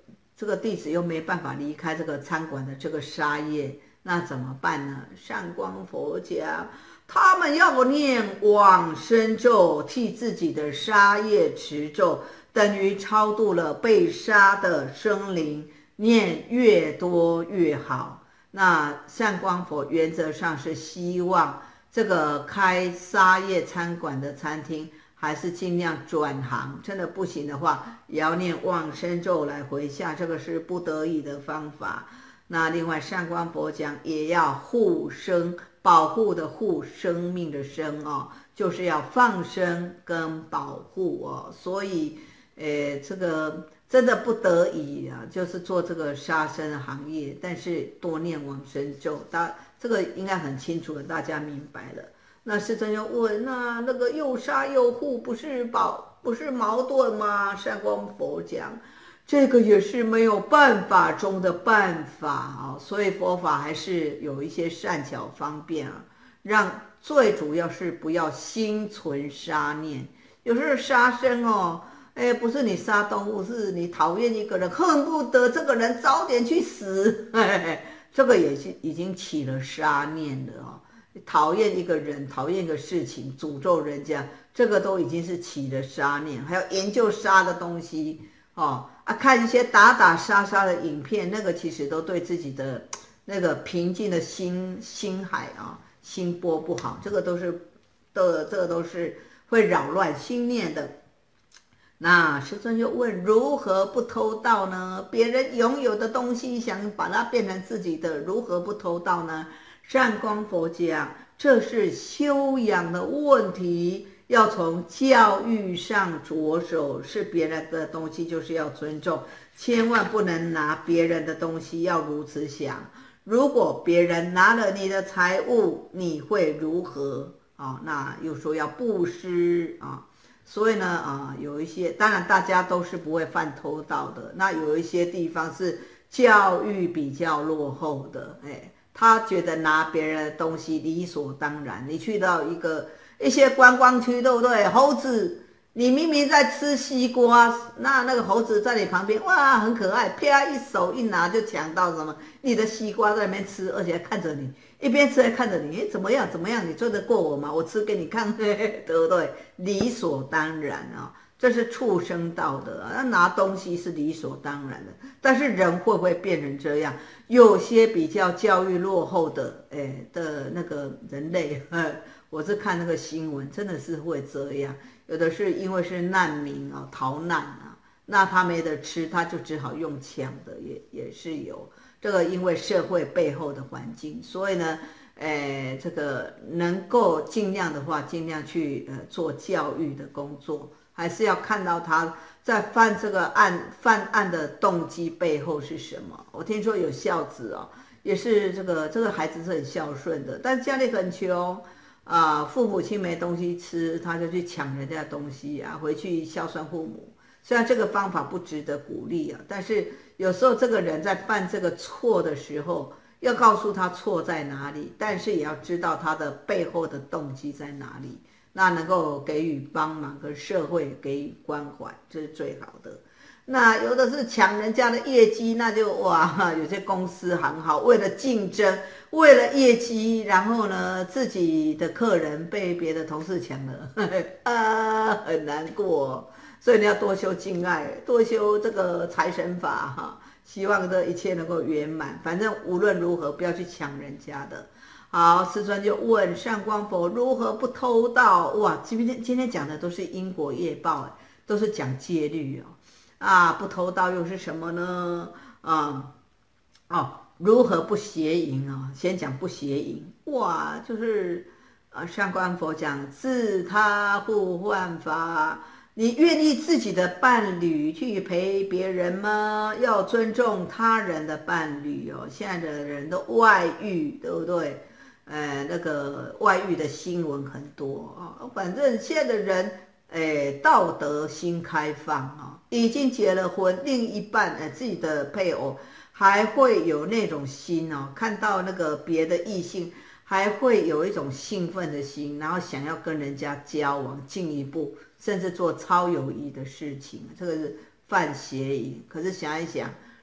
这个弟子又没办法离开这个餐馆的这个杀业，那怎么办呢？上光佛讲，他们要念往生咒，替自己的杀业持咒，等于超度了被杀的生灵，念越多越好。那上光佛原则上是希望这个开杀业餐馆的餐厅还是尽量转行，真的不行的话也要念往生咒来回向，这个是不得已的方法。那另外上光佛讲也要护生，保护的护，生命的生哦，就是要放生跟保护哦。所以呃，这个真的不得已啊，就是做这个杀生行业，但是多念往生咒，大这个应该很清楚的，大家明白了。那师尊就问，那那个又杀又护不是保不是矛盾吗？上光佛讲，这个也是没有办法中的办法啊，所以佛法还是有一些善巧方便啊，让最主要是不要心存杀念。有时候杀生哦，哎，不是你杀动物，是你讨厌一个人，恨不得这个人早点去死，嘿嘿，这个也是已经起了杀念了哦。讨厌一个人，讨厌一个事情，诅咒人家，这个都已经是起了杀念。还有研究杀的东西哦，啊，看一些打打杀杀的影片，那个其实都对自己的那个平静的心心海啊、心波不好，这个都是的，这个都是会扰乱心念的。那师尊就问，如何不偷盗呢？别人拥有的东西想把它变成自己的，如何不偷盗呢？上光佛讲，这是修养的问题，要从教育上着手，是别人的东西就是要尊重，千万不能拿别人的东西，要如此想。如果别人拿了你的财物，你会如何啊？那又说要布施啊，所以呢啊，有一些当然大家都是不会犯偷盗的，那有一些地方是教育比较落后的，哎。他觉得拿别人的东西理所当然。你去到一个一些观光区，对不对？猴子，你明明在吃西瓜，那那个猴子在你旁边，哇，很可爱，啪一手一拿就抢到什么你的西瓜在那边吃，而且还看着你，一边吃还看着你，诶，怎么样怎么样？你做得过我吗？我吃给你看，嘿嘿，对不对？理所当然啊、哦。这是畜生道德啊，拿东西是理所当然的，但是人会不会变成这样？有些比较教育落后的，哎的那个人类，我是看那个新闻，真的是会这样。有的是因为是难民啊，逃难啊，那他没得吃，他就只好用抢的，也也是有这个，因为社会背后的环境，所以呢。哎，这个能够尽量的话，尽量去呃做教育的工作，还是要看到他在犯这个案犯案的动机背后是什么。我听说有孝子哦，也是这个这个孩子是很孝顺的，但家里很穷啊，父母亲没东西吃，他就去抢人家的东西啊，回去孝顺父母。虽然这个方法不值得鼓励啊，但是有时候这个人在犯这个错的时候。要告诉他错在哪里，但是也要知道他的背后的动机在哪里，那能够给予帮忙跟社会给予关怀，这是最好的。那有的是抢人家的业绩，那就哇，有些公司很好，为了竞争，为了业绩，然后呢，自己的客人被别的同事抢了，呵呵啊，很难过。所以你要多修敬爱，多修这个财神法哈。希望这一切能够圆满，反正无论如何不要去抢人家的。好，师尊就问上光佛如何不偷盗？哇，今天今天讲的都是因果业报，都是讲戒律哦。啊，不偷盗又是什么呢？啊、嗯，哦，如何不邪淫啊？先讲不邪淫，哇，就是啊，上光佛讲自他互换法。你愿意自己的伴侣去陪别人吗？要尊重他人的伴侣哦。现在的人都外遇，对不对？呃，那个外遇的新闻很多啊、哦。反正现在的人，哎，道德心开放啊、哦，已经结了婚，另一半呃自己的配偶还会有那种心哦，看到那个别的异性，还会有一种兴奋的心，然后想要跟人家交往，进一步。甚至做超友谊的事情，这个是犯邪淫。可是想一想，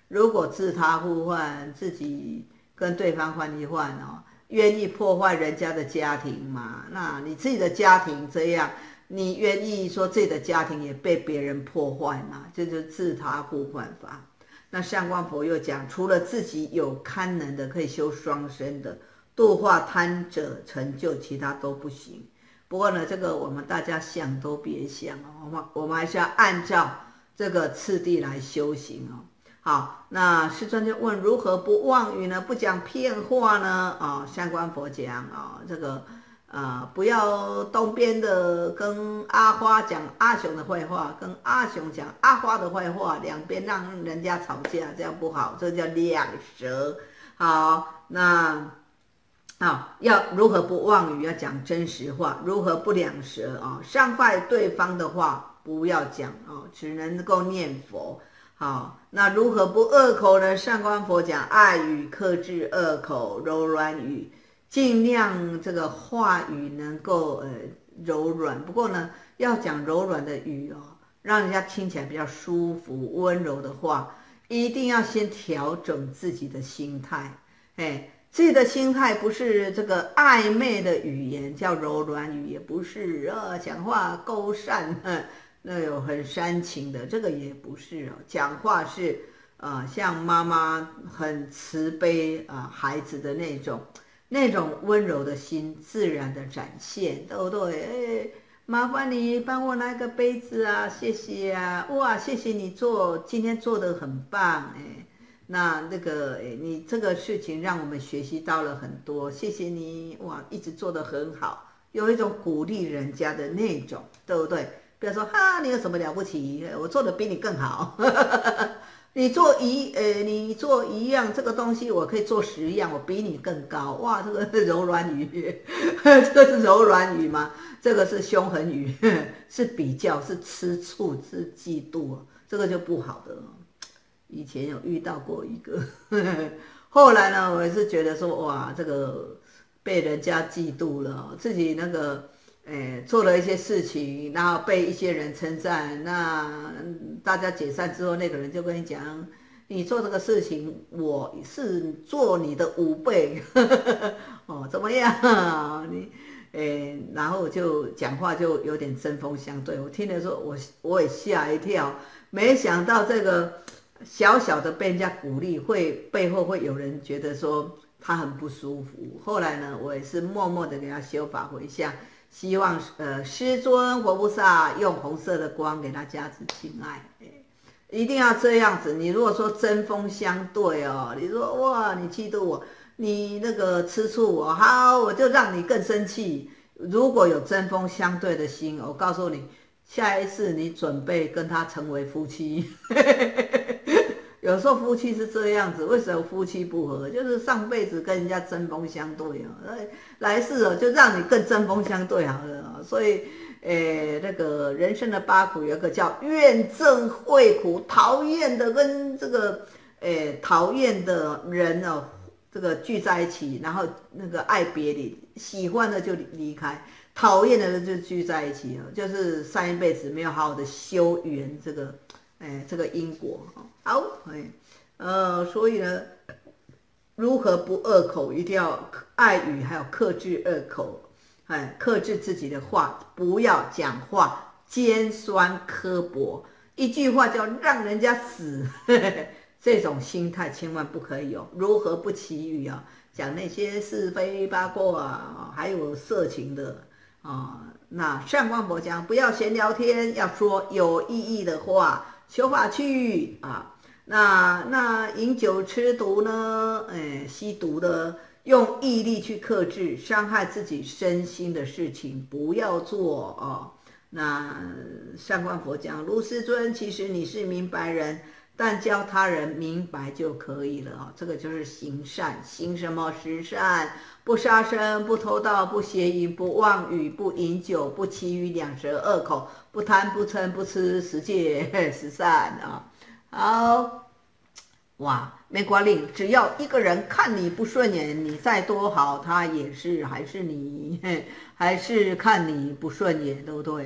如果自他互换，自己跟对方换一换哦，愿意破坏人家的家庭嘛？那你自己的家庭这样，你愿意说自己的家庭也被别人破坏吗？这就是自他互换法。那上官佛又讲，除了自己有堪能的可以修双身的，度化贪者成就，其他都不行。不过呢，这个我们大家想都别想哦，我们我们还是要按照这个次第来修行哦。好，那师尊就问如何不妄语呢？不讲骗话呢？啊、哦，上官佛讲啊、哦，这个呃，不要东边的跟阿花讲阿雄的坏话，跟阿雄讲阿花的坏话，两边让人家吵架，这样不好，这叫两舌。好，那好，要如何不妄语？要讲真实话。如何不两舌啊？伤害对方的话不要讲啊，只能够念佛。好，那如何不恶口呢？上官佛讲爱语克制恶口，柔软语，尽量这个话语能够呃柔软。不过呢，要讲柔软的语哦，让人家听起来比较舒服、温柔的话，一定要先调整自己的心态。哎，自己的心态不是这个暧昧的语言叫柔软语，也不是呃讲话勾善。呵那有很煽情的，这个也不是哦。讲话是呃，像妈妈很慈悲啊、呃，孩子的那种那种温柔的心，自然的展现，对不对？哎，麻烦你帮我拿个杯子啊，谢谢啊！哇，谢谢你做，今天做得很棒，哎，那那个哎，你这个事情让我们学习到了很多，谢谢你，哇，一直做得很好，有一种鼓励人家的那种，对不对？不要说哈，你有什么了不起？我做的比你更好。你做一呃，你做一样这个东西，我可以做十样，我比你更高。哇，这个是柔软语，这个是柔软语吗？这个是凶狠语，是比较，是吃醋，是嫉妒，这个就不好的。以前有遇到过一个，后来呢，我也是觉得说，哇，这个被人家嫉妒了，自己那个。哎，做了一些事情，然后被一些人称赞，那大家解散之后，那个人就跟你讲，你做这个事情，我是做你的五倍，哦，怎么样？你，哎，然后就讲话就有点针锋相对，我听的时候，我我也吓一跳，没想到这个小小的被人家鼓励，会背后会有人觉得说他很不舒服。后来呢，我也是默默的给他修法回向。希望呃师尊活菩萨用红色的光给他加持亲爱，一定要这样子。你如果说针锋相对哦，你说哇你嫉妒我，你那个吃醋我，好我就让你更生气。如果有针锋相对的心，我告诉你，下一次你准备跟他成为夫妻。有时候夫妻是这样子，为什么夫妻不和？就是上辈子跟人家针锋相对啊，来世哦就让你更针锋相对好了。所以，诶，那个人生的八苦有一个叫怨憎会苦，讨厌的跟这个诶讨厌的人哦，这个聚在一起，然后那个爱别离，喜欢的就离开，讨厌的就聚在一起哦，就是上一辈子没有好好的修缘这个。哎，这个因果好，哎，呃，所以呢，如何不恶口？一定要爱语，还有克制恶口，哎，克制自己的话，不要讲话尖酸刻薄，一句话就让人家死，呵呵这种心态千万不可以有。如何不绮语啊？讲那些是非八卦啊，还有色情的啊。那上官佛讲，不要闲聊天，要说有意义的话。修法去啊，那那饮酒吃毒呢？哎，吸毒的用毅力去克制，伤害自己身心的事情不要做哦。那上官佛讲，卢师尊，其实你是明白人，但教他人明白就可以了哦。这个就是行善，行什么十善？不杀生，不偷盗，不邪淫，不妄语，不饮酒，不绮语，两舌恶口，不贪不嗔不痴，十戒十善啊。好，哇，没关系，只要一个人看你不顺眼，你再多好，他也是还是你，还是看你不顺眼，对不对？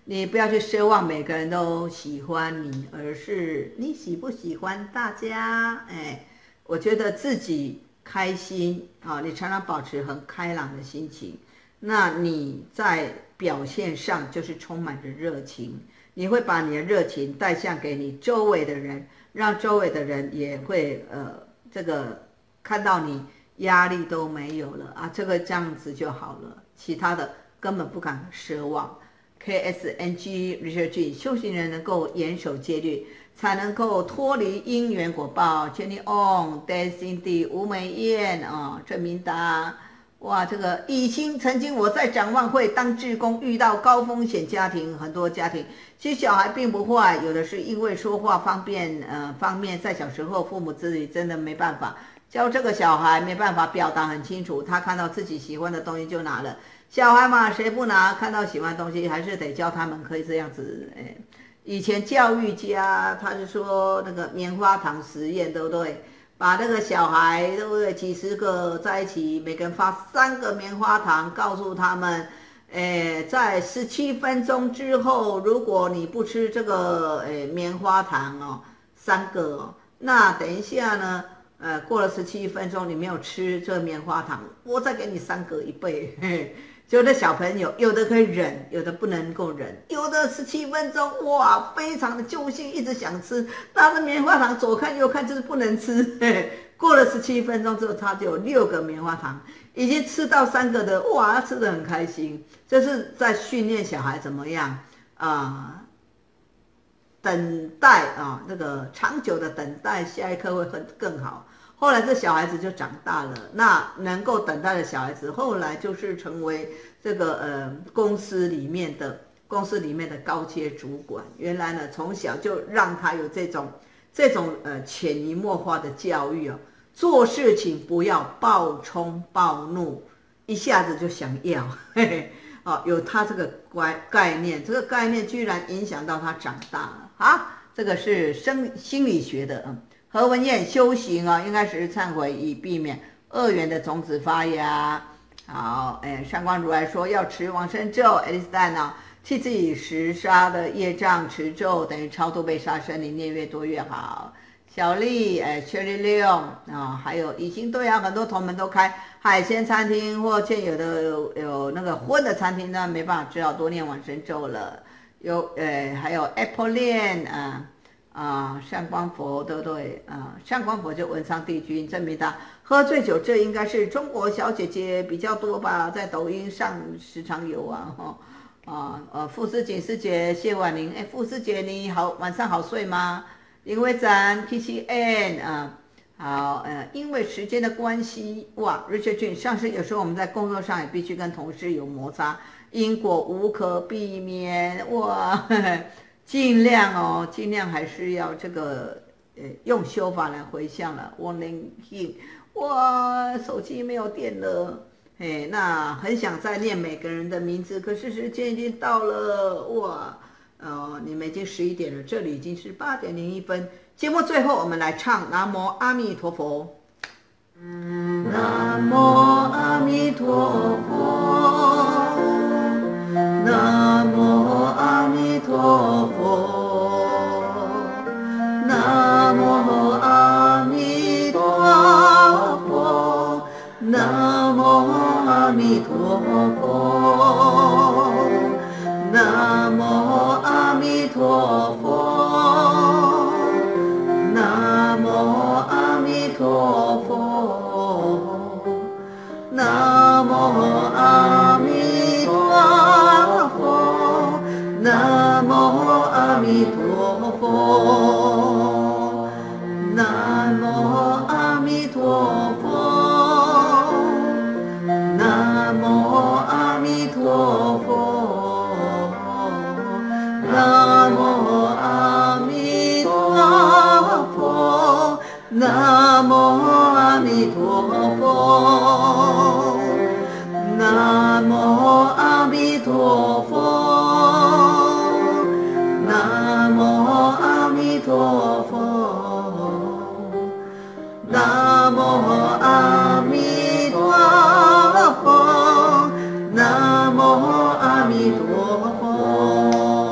你不要去奢望每个人都喜欢你，而是你喜不喜欢大家？哎，我觉得自己开心啊，你常常保持很开朗的心情，那你在表现上就是充满着热情，你会把你的热情带向给你周围的人，让周围的人也会呃这个看到你压力都没有了啊，这个这样子就好了，其他的根本不敢奢望。K S N G Research 修行人能够严守戒律，才能够脱离因缘果报。Jenny On、Dan Cindy、吴美燕啊、郑明达，哇，这个以前曾经我在展望会当志工，遇到高风险家庭，很多家庭其实小孩并不坏，有的是因为说话方便呃方面，在小时候父母自己真的没办法教这个小孩，没办法表达很清楚，他看到自己喜欢的东西就拿了。小孩嘛，谁不拿？看到喜欢的东西，还是得教他们可以这样子。哎，以前教育家他是说那个棉花糖实验，对不对？把那个小孩，对不对？几十个在一起，每个人发三个棉花糖，告诉他们，哎，在十七分钟之后，如果你不吃这个哎棉花糖哦，三个哦，那等一下呢？呃，过了十七分钟，你没有吃这个棉花糖，我再给你三个一倍。嘿嘿，就那小朋友，有的可以忍，有的不能够忍，有的十七分钟，哇，非常的揪心，一直想吃，拿着棉花糖左看右看，就是不能吃。嘿嘿，过了十七分钟之后，他就有六个棉花糖，已经吃到三个的，哇，他吃得很开心。这是在训练小孩怎么样啊？呃等待啊，那个长久的等待，下一刻会很更好。后来这小孩子就长大了，那能够等待的小孩子，后来就是成为这个呃公司里面的公司里面的高阶主管。原来呢，从小就让他有这种这种呃潜移默化的教育哦，做事情不要暴冲暴怒，一下子就想要，嘿嘿。哦，有他这个概概念，这个概念居然影响到他长大了啊！这个是生心理学的，嗯，何文燕修行啊，应该是忏悔，以避免恶缘的种子发芽。好，哎，上官如来说要持往生咒，爱丽丝蛋呢，替自己十杀的业障持咒，等于超度被杀生，你念越多越好。小丽，哎 ，Cherry Leon 啊，还有已经对啊，很多同门都开海鲜餐厅，或现有的有有那个荤的餐厅呢，没办法，只好多念往生咒了。有，呃，还有 Apple Lane 啊啊，上官佛，对不对啊？上官佛就文昌帝君，证明他喝醉酒，这应该是中国小姐姐比较多吧，在抖音上时常有啊，哈啊呃，傅师锦师姐，谢婉玲，哎，傅师姐你好，晚上好睡吗？林伟展 K C N 啊，好，呃，因为时间的关系，哇 ，Richard Jun 上次有时候我们在工作上也必须跟同事有摩擦，因果无可避免，哇，呵呵，尽量哦，尽量还是要这个，呃，用修法来回向了。Warning him， 哇，手机没有电了，哎，那很想再念每个人的名字，可是时间已经到了，哇。呃，你们已经十一点了，这里已经是八点零一分。节目最后，我们来唱南无阿弥陀佛。南无阿弥陀佛，南无阿弥陀佛，南无阿弥陀佛，南无阿弥陀佛。南无阿弥陀佛，南无阿弥陀佛，南无阿弥陀佛，南无阿弥陀佛，南无阿弥陀佛，南无阿弥陀佛。南无阿弥陀佛，南无阿弥陀佛，南无阿弥陀佛，南无阿弥陀佛，南无阿弥陀佛，南无阿弥陀佛。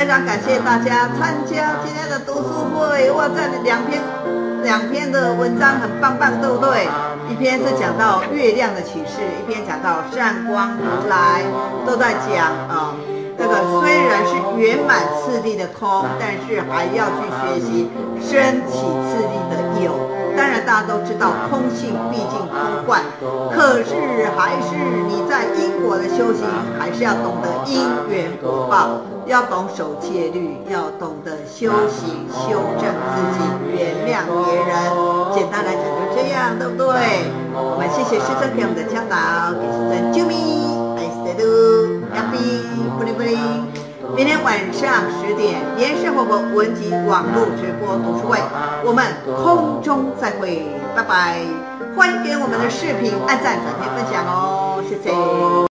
非常感谢大家参加今天的读书会。哇，这两篇两篇的文章很棒棒，对不对？一篇是讲到月亮的启示，一篇讲到善光如来，都在讲啊。这个虽然是圆满次第的空，但是还要去学习升起次第的有。当然大家都知道空性毕竟空幻，可是还是你在因果的修行，还是要懂得因缘果报，要懂守戒律，要懂得修行修正自己，原谅别人。简单来讲就这样，对不对？我们谢谢师尊给我们的教导，给师尊救命，爱死噜，亚比布灵布灵。明天晚上十点，莲生活佛文集网络直播读书会，我们空中再会，拜拜！欢迎给我们的视频按赞、转贴、分享哦，谢谢。